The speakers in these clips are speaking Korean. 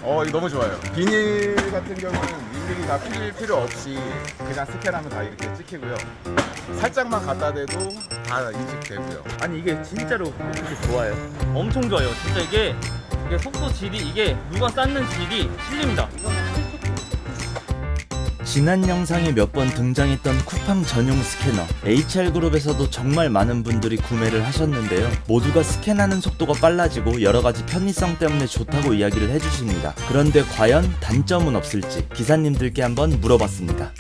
이거 너무 좋아요. 비닐 같은 경우는 일일이 다 필요 없이 그냥 스캔하면 다 이렇게 찍히고요. 살짝만 갖다 대도 다 인식되고요. 아니 이게 진짜로 그렇게 좋아요? 엄청 좋아요. 진짜 이게 속도 질이 이게 물건 쌓는 질이 틀립니다. 지난 영상에 몇 번 등장했던 쿠팡 전용 스캐너, HR그룹에서도 정말 많은 분들이 구매를 하셨는데요. 모두가 스캔하는 속도가 빨라지고 여러가지 편의성 때문에 좋다고 이야기를 해주십니다. 그런데 과연 단점은 없을지 기사님들께 한번 물어봤습니다.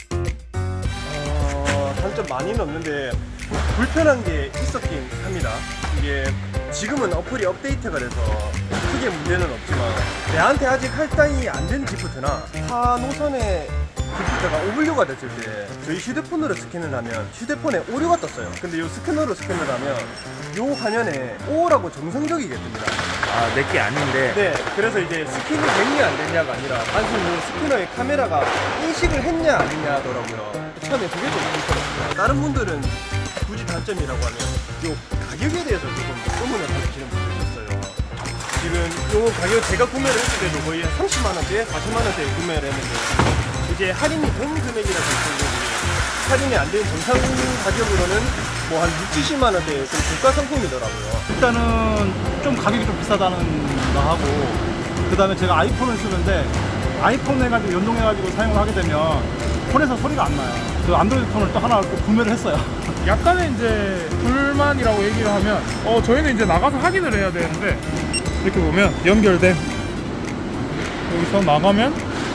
단점 많이는 없는데 불편한 게 있었긴 합니다. 이게 지금은 어플이 업데이트가 돼서 크게 문제는 없지만 내한테 아직 할당이 안 된 지프트나 타 노선에 지프트가 오분류가 됐을 때 저희 휴대폰으로 스캔을 하면 휴대폰에 오류가 떴어요. 근데 이 스캐너로 스캔을 하면 이 화면에 O라고 정성적이게 뜹니다. 아, 내게 아닌데. 네, 그래서 이제 스캔이 됐냐 안 됐냐가 아니라 단순히 이 스캐너의 카메라가 인식을 했냐 안 했냐 하더라고요. 처음에 그게 좀 불편했어요. 다른 분들은 굳이 단점이라고 하면 이 가격에 대해서 조금 의문을 가지시는 분들이 있어요. 지금 이 가격 제가 구매를 했을 때도 거의 30만원대, 40만원대에 구매를 했는데 이제 할인이 된 금액이라서 있었는데 할인이 안 된 정상 가격으로는 뭐 한 6, 70만원대의 좀 고가 상품이더라고요. 일단은 좀 가격이 좀 비싸다는 거 하고, 그 다음에 제가 아이폰을 쓰는데 아이폰 해가지고 연동해가지고 사용을 하게 되면 폰에서 소리가 안 나요. 그 안드로이드 폰을 또 하나 또 구매를 했어요. 약간의 이제 불만이라고 얘기를 하면 저희는 이제 나가서 확인을 해야 되는데 이렇게 보면 연결됨, 여기서 나가면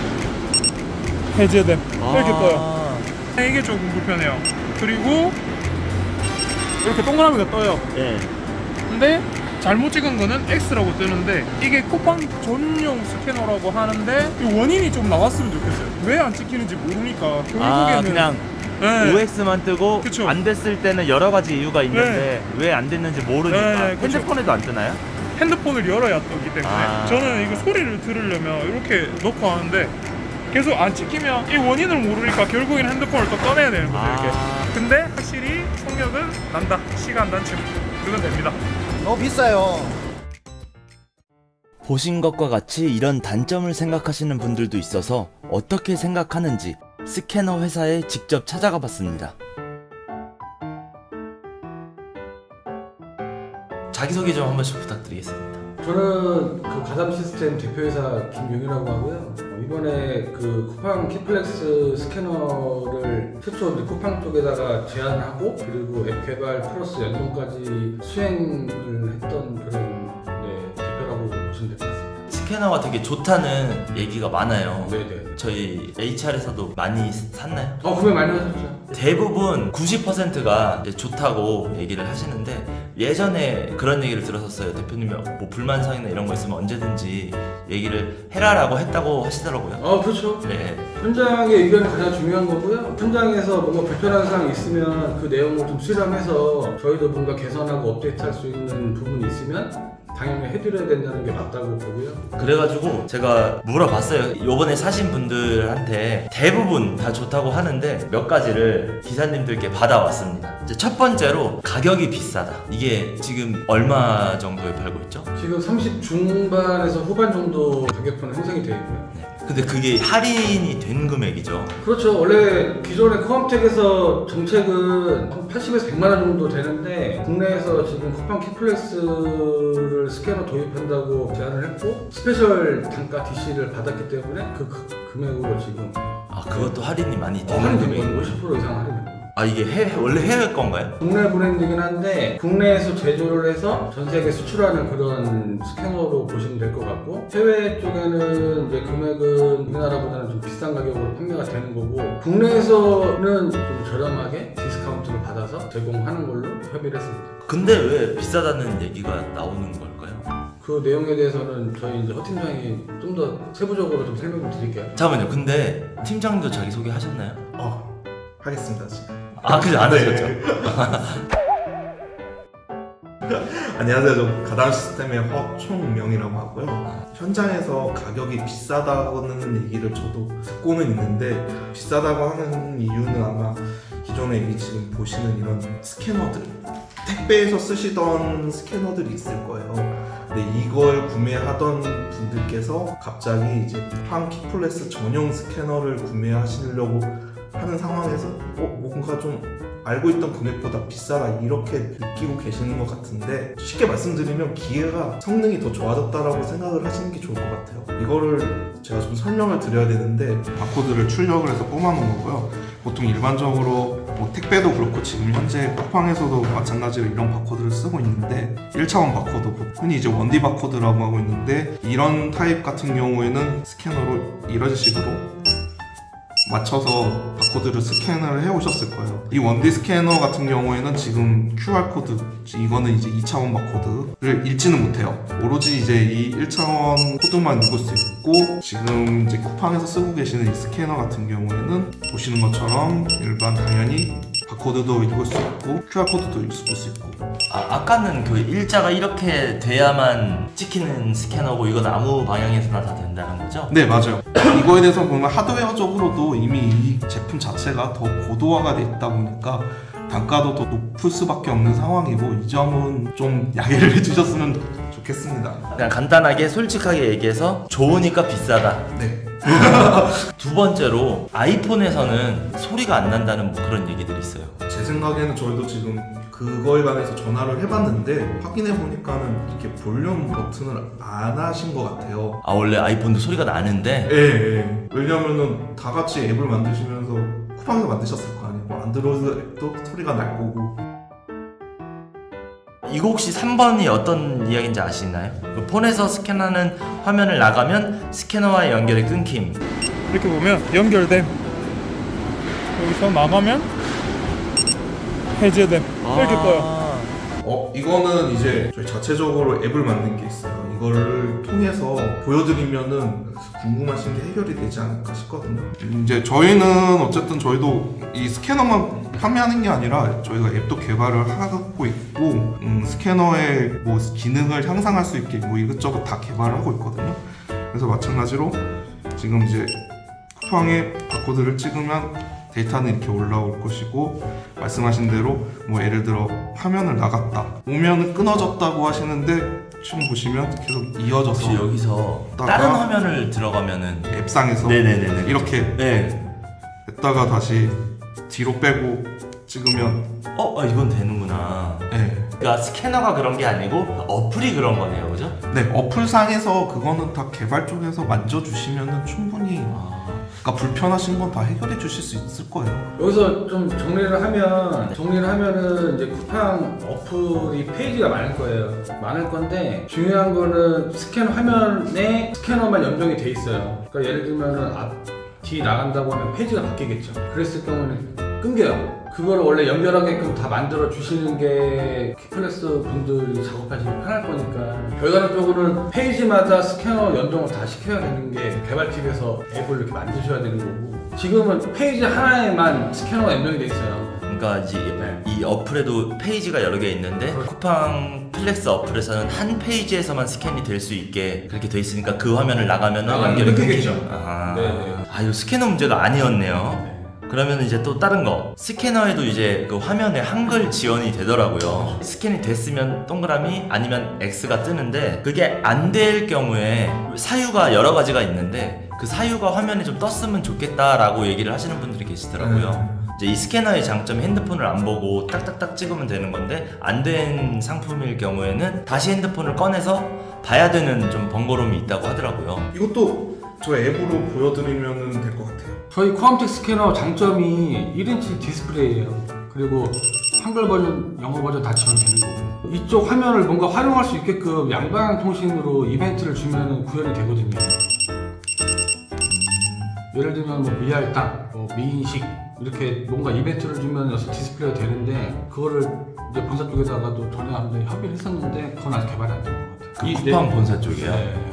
해제됨 이렇게 떠요. 이게 조금 불편해요. 그리고 이렇게 동그라미가 떠요. 네. 근데 잘못 찍은 거는 X라고 뜨는데 이게 쿠팡 전용 스캐너라고 하는데 이 원인이 좀 나왔으면 좋겠어요. 왜 안 찍히는지 모르니까 결국에는 그냥 네. OX만 뜨고 그쵸. 안 됐을 때는 여러 가지 이유가 있는데 왜 안 됐는지 모르니까. 네, 그쵸. 핸드폰에도 안 뜨나요? 핸드폰을 열어야 뜨기 때문에 저는 이거 소리를 들으려면 이렇게 넣고 하는데 계속 안 찍히면 이 원인을 모르니까 결국엔 핸드폰을 또 꺼내야 되는 거죠. 이렇게. 근데 확실히 속력은 난다. 시간 단축 그건 됩니다. 너무 비싸요. 보신 것과 같이 이런 단점을 생각하시는 분들도 있어서 어떻게 생각하는지 스캐너 회사에 직접 찾아가 봤습니다. 자기소개 좀 한 번씩 부탁드리겠습니다. 저는 그 가담 시스템 대표이사 김용이라고 하고요. 이번에 그 쿠팡 키플렉스 스캐너를 최초 이제 쿠팡 쪽에다가 제안하고 그리고 앱 개발 플러스 연동까지 수행을 했던 그런 대표라고 보시면 될 것 같습니다. 스캐너가 되게 좋다는 얘기가 많아요. 네네. 저희 HR에서도 많이 샀나요? 구매 많이 하셨죠? 대부분 90%가 좋다고 얘기를 하시는데 예전에 그런 얘기를 들었었어요. 대표님이 뭐 불만사항이나 이런 거 있으면 언제든지 얘기를 해라라고 했다고 하시더라고요. 그렇죠. 네. 현장의 의견이 가장 중요한 거고요. 현장에서 뭔가 불편한 사항이 있으면 그 내용을 좀 수렴해서 저희도 뭔가 개선하고 업데이트할 수 있는 부분이 있으면 당연히 해드려야 된다는 게 맞다고 보고요. 그래가지고 제가 물어봤어요. 요번에 사신 분들한테 대부분 다 좋다고 하는데 몇 가지를 기사님들께 받아왔습니다. 이제 첫 번째로 가격이 비싸다. 이게 지금 얼마 정도에 팔고 있죠? 지금 30 중반에서 후반 정도 가격표는 형성이 되어 있고요. 네. 근데 그게 할인이 된 금액이죠. 그렇죠. 원래 기존의 코암텍에서 정책은 한 80에서 100만 원 정도 되는데 국내에서 지금 쿠팡 키플렉스를 스캐너 도입한다고 제안을 했고 스페셜 단가 DC를 받았기 때문에 그 금액으로 지금 그것도 할인이 많이 되는 할인 금액이에요. 50% 이상 할인입니다. 이게 원래 해외 건가요? 국내 브랜드이긴 한데 국내에서 제조를 해서 전 세계 수출하는 그런 스캐너로 보시면 될 것 같고 해외 쪽에는 이제 금액은 우리나라보다는 좀 비싼 가격으로 판매가 되는 거고 국내에서는 좀 저렴하게 디스카운트를 받아서 제공하는 걸로 협의를 했습니다. 근데 왜 비싸다는 얘기가 나오는 걸까요? 그 내용에 대해서는 저희 이제 허 팀장이 좀 더 세부적으로 좀 설명을 드릴게요. 잠깐만요. 근데 팀장님도 자기소개 하셨나요? 하겠습니다. 지금. 그죠? 안 하셨죠? 안녕하세요. 저 가담 시스템의 허총명이라고 하고요. 현장에서 가격이 비싸다는 얘기를 저도 듣고는 있는데 비싸다고 하는 이유는 아마 기존에 이 지금 보시는 이런 스캐너들 택배에서 쓰시던 스캐너들이 있을 거예요. 근데 이걸 구매하던 분들께서 갑자기 이제 쿠팡 키플렉스 전용 스캐너를 구매하시려고 하는 상황에서 뭔가 좀 알고 있던 금액보다 비싸다 이렇게 느끼고 계시는 것 같은데, 쉽게 말씀드리면 기계가 성능이 더 좋아졌다라고 생각을 하시는 게 좋을 것 같아요. 이거를 제가 좀 설명을 드려야 되는데, 바코드를 출력을 해서 뽑아놓은 거고요. 보통 일반적으로 뭐 택배도 그렇고 지금 현재 쿠팡에서도 마찬가지로 이런 바코드를 쓰고 있는데, 1차원 바코드, 흔히 이제 1D 바코드라고 하고 있는데, 이런 타입 같은 경우에는 스캐너로 이런 식으로 맞춰서 바코드를 스캔을 해 오셨을 거예요. 이 1D 스캐너 같은 경우에는 지금 QR코드, 이거는 이제 2차원 바코드를 읽지는 못해요. 오로지 이제 이 1차원 코드만 읽을 수 있고, 지금 이제 쿠팡에서 쓰고 계시는 이 스캐너 같은 경우에는 보시는 것처럼 일반 당연히 바코드도 읽을 수 있고 QR코드도 읽을 수 있고. 아까는 그 일자가 이렇게 돼야만 찍히는 스캐너고 이건 아무 방향에서나 다 된다는 거죠? 네, 맞아요. 이거에 대해서 보면 하드웨어적으로도 이미 이 제품 자체가 더 고도화가 돼 있다 보니까 단가도 더 높을 수밖에 없는 상황이고, 이 점은 좀 양해를 해주셨으면 좋겠습니다. 그냥 간단하게 솔직하게 얘기해서 좋으니까 비싸다. 네. 두 번째로 아이폰에서는 소리가 안 난다는 뭐 그런 얘기들이 있어요. 제 생각에는 저희도 지금 그거에 관해서 전화를 해봤는데, 확인해 보니까는 이렇게 볼륨 버튼을 안 하신 것 같아요. 아, 원래 아이폰도 소리가 나는데? 예. 왜냐면은 다 같이 앱을 만드시면서 쿠팡에서 만드셨을 거 아니에요. 뭐 안드로이드 앱도 소리가 날 거고. 이거 혹시 3번이 어떤 이야기인지 아시나요? 그 폰에서 스캔하는 화면을 나가면 스캐너와의 연결이 끊김. 이렇게 보면 연결됨, 여기서 나가면 해제됨, 이렇게 떠요. 이거는 이제 저희 자체적으로 앱을 만든 게 있어요. 이거를 통해서 보여드리면은 궁금하신 게 해결이 되지 않을까 싶거든요. 이제 저희는 어쨌든 저희도 이 스캐너만 판매하는 게 아니라 저희가 앱도 개발을 하고 있고, 스캐너의 뭐 기능을 향상할 수 있게 뭐 이것저것 다 개발을 하고 있거든요. 그래서 마찬가지로 지금 이제 쿠팡에 바코드를 찍으면 데이터는 이렇게 올라올 것이고, 말씀하신 대로 뭐 예를 들어 화면을 나갔다 오면은 끊어졌다고 하시는데, 지금 보시면 계속 이어져서 혹시 여기서 다른 화면을 들어가면은 앱상에서 네네네네. 이렇게 네. 했다가 다시 뒤로 빼고 찍으면 이건 되는구나. 네. 그러니까 스캐너가 그런 게 아니고 어플이 그런 거네요, 그죠? 네, 어플상에서 그거는 다 개발 쪽에서 만져주시면은 충분히 그러니까 불편하신 건 다 해결해 주실 수 있을 거예요. 여기서 좀 정리를 하면은 이제 쿠팡 어플이 페이지가 많을 거예요. 많을 건데, 중요한 거는 스캔 화면에 스캐너만 연동이 돼 있어요. 그러니까 예를 들면은 뒤 나간다고 하면 페이지가 바뀌겠죠. 그랬을 경우는 끊겨요. 그걸 원래 연결하게끔 다 만들어 주시는 게 키플렉스 분들이 작업하시기 편할 거니까, 결과적으로는 페이지마다 스캐너 연동을 다 시켜야 되는 게 개발팀에서 앱을 이렇게 만드셔야 되는 거고, 지금은 페이지 하나에만 스캐너가 연동이 돼 있어요. 그러니까 이제 이 어플에도 페이지가 여러 개 있는데, 쿠팡 플렉스 어플에서는 한 페이지에서만 스캔이 될 수 있게 그렇게 돼 있으니까 그 화면을 나가면은 연결이 끊기죠. 이 스캐너 문제가 아니었네요. 그러면 이제 또 다른 거, 스캐너에도 이제 그 화면에 한글 지원이 되더라고요. 스캔이 됐으면 동그라미 아니면 X가 뜨는데, 그게 안 될 경우에 사유가 여러 가지가 있는데, 그 사유가 화면에 좀 떴으면 좋겠다라고 얘기를 하시는 분들이 계시더라고요. 이제 이 스캐너의 장점이 핸드폰을 안 보고 딱딱딱 찍으면 되는 건데, 안 된 상품일 경우에는 다시 핸드폰을 꺼내서 봐야 되는 좀 번거로움이 있다고 하더라고요. 이것도 저 앱으로 보여드리면 될 것 같아요. 저희 코암텍 스캐너 장점이 1인치 디스플레이예요. 그리고 한글 버전, 영어 버전 다 지원되는 거고, 이쪽 화면을 뭔가 활용할 수 있게끔 양방향 통신으로 이벤트를 주면 구현이 되거든요. 예를 들면 뭐 미할당, 뭐 미인식 이렇게 뭔가 이벤트를 주면 여기서 디스플레이가 되는데, 그거를 이제 본사 쪽에다가도 전에 한번 협의를 했었는데, 그건 아직 개발이 안 된 것 같아요. 쿠팡 본사 쪽이요? 네.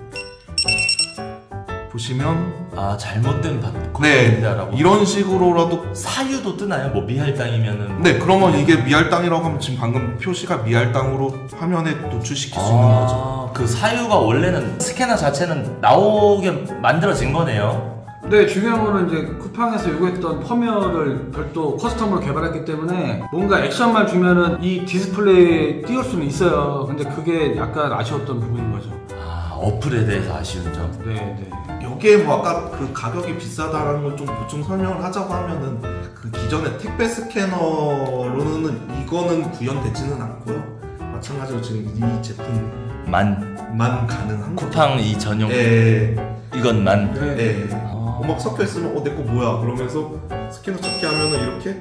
보시면 잘못된 바코드라고. 이런 식으로라도 사유도 뜨나요? 뭐 미할당이면은 네, 그러면 이게 미할당이라고 하면 지금 방금 표시가 미할당으로 화면에 노출시킬 수 있는 거죠. 그 사유가 원래는 스캐너 자체는 나오게 만들어진 거네요. 네, 중요한 거는 이제 쿠팡에서 요구했던 펌웨어를 별도 커스텀으로 개발했기 때문에 뭔가 액션만 주면은 이 디스플레이에 띄울 수는 있어요. 근데 그게 약간 아쉬웠던 부분인 거죠. 아, 어플에 대해서 아쉬운 점. 네. 여기에 뭐 아까 그 가격이 비싸다라는 걸 좀 보충 설명을 하자고 하면은 그 기존의 택배 스캐너로는 이거는 구현되지는 않고요. 마찬가지로 지금 이 제품만 가능한 거죠. 쿠팡 이 전용 예. 이것만. 예. 막 섞여 있으면 내 거 뭐야 그러면서 스캐너 찾기 하면은 이렇게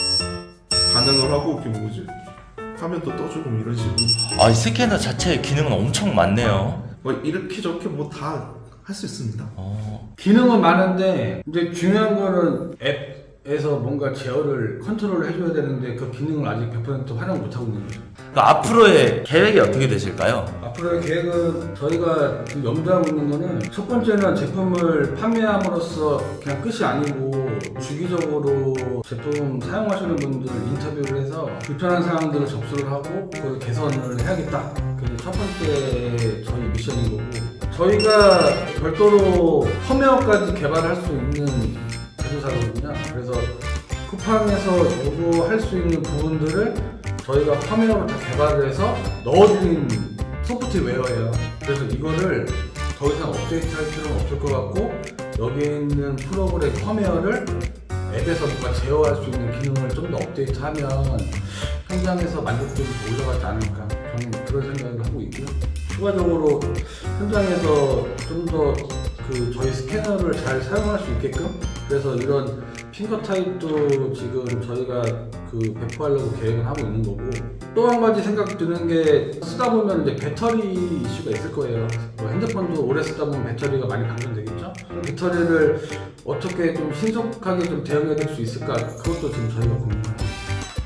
반응을 하고 이렇게 뭐지 화면도 떠주고 뭐 이런 식으로. 아, 이 스캐너 자체의 기능은 엄청 많네요. 뭐 이렇게 저렇게 뭐 다 할 수 있습니다. 기능은 많은데 이제 중요한 거는 앱에서 뭔가 제어를 컨트롤을 해줘야 되는데 그 기능을 아직 100% 활용 못하고 있는 거죠. 그러니까 앞으로의 계획이 어떻게 되실까요? 앞으로의 계획은 저희가 지금 염두하고 있는 거는 첫 번째는 제품을 판매함으로써 그냥 끝이 아니고 주기적으로 제품 사용하시는 분들 인터뷰를 해서 불편한 사항들을 접수를 하고 그걸 개선을 해야겠다. 그게 첫 번째 저희 미션인 거고, 저희가 별도로 펌웨어까지 개발할 수 있는 제조사거든요. 그래서 쿠팡에서 요구할 수 있는 부분들을 저희가 펌웨어로 다 개발을 해서 넣어드린 소프트웨어예요. 그래서 이거를 더 이상 업데이트 할 필요는 없을 것 같고, 여기에 있는 프로그램 펌웨어를 앱에서 뭔가 제어할 수 있는 기능을 좀 더 업데이트하면 현장에서 만족도가 더 올라가지 않을까, 저는 그런 생각을 하고 있고요. 추가적으로 현장에서 좀 더 저희 스캐너를 잘 사용할 수 있게끔, 그래서 이런 핑거 타입도 지금 저희가 배포하려고 계획을 하고 있는 거고, 또 한 가지 생각 드는 게, 쓰다 보면 이제 배터리 이슈가 있을 거예요. 뭐 핸드폰도 오래 쓰다 보면 배터리가 많이 방전되겠죠? 배터리를 어떻게 좀 신속하게 좀 대응해야 될 수 있을까? 그것도 지금 저희가 고민을 하고 있습니다.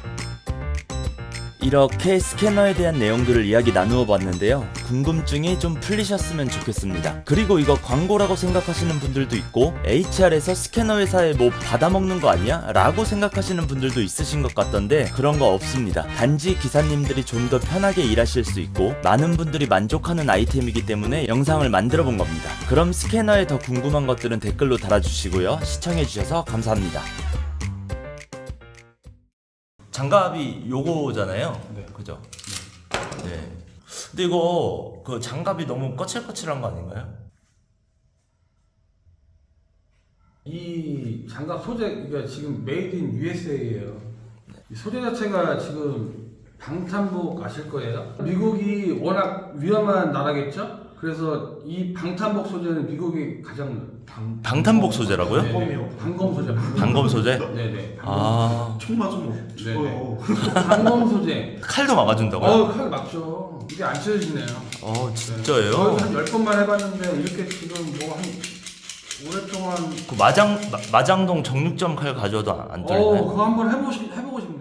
이렇게 스캐너에 대한 내용들을 이야기 나누어 봤는데요. 궁금증이 좀 풀리셨으면 좋겠습니다. 그리고 이거 광고라고 생각하시는 분들도 있고, HR에서 스캐너 회사에 뭐 받아먹는 거 아니야? 라고 생각하시는 분들도 있으신 것 같던데, 그런 거 없습니다. 단지 기사님들이 좀 더 편하게 일하실 수 있고 많은 분들이 만족하는 아이템이기 때문에 영상을 만들어 본 겁니다. 그럼 스캐너에 더 궁금한 것들은 댓글로 달아주시고요. 시청해주셔서 감사합니다. 장갑이 요거잖아요. 네. 그죠? 네. 근데 이거 그 장갑이 너무 거칠거칠한 거 아닌가요? 이 장갑 소재가 지금 메이드 인 USA예요. 이 소재 자체가 지금 방탄복 아실 거예요. 미국이 워낙 위험한 나라겠죠? 그래서 이 방탄복 소재는 미국이 가장 방탄복 소재라고요? 네네. 방검 소재. 방검 소재? 네네. 아, 총 맞으면 죽어요. 방검 소재. 칼도 막아준다고요? 칼 맞죠. 이게 안 찢어지네요. 진짜예요? 저희도 한 10번만 해봤는데 이렇게 지금 뭐 한 오랫동안 그 마장동 정육점 칼 가져와도 안 떨리나요? 그거 한번 해보고 싶네요.